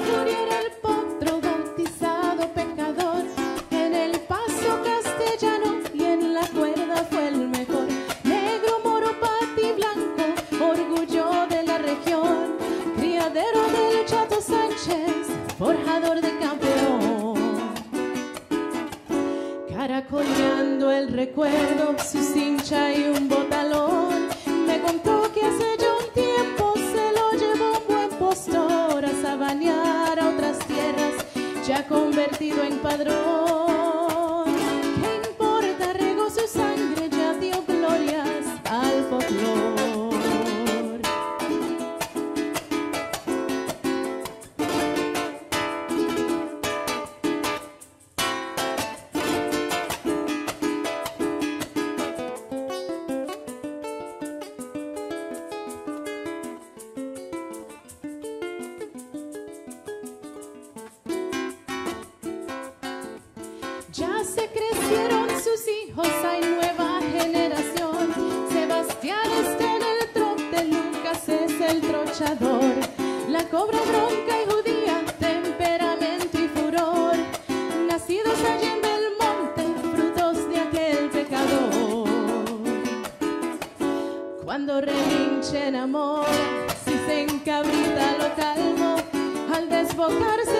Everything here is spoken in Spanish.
muriera el potro bautizado pecador. En el paso castellano y en la cuerda fue el mejor. Negro, moro, pati, blanco, orgullo de la región. Criadero del Chato Sánchez, forjador de campeón. Caracoleando el recuerdo, su cincha y un botalón. Me contó que hace ya un tiempo se lo llevó un buen postor a sabanear a otras tierras, ya convertido en padrón. ¿Qué importa? Regó su sangre, ya dio glorias al folclor. Ya se crecieron sus hijos, hay nueva generación. Sebastián está en el trote, Lucas es el trochador. La cobra bronca y judía, temperamento y furor. Nacidos allí en Belmonte, frutos de aquel pecador. Cuando relinche en amor, si se encabrita lo calmo, al desbocarse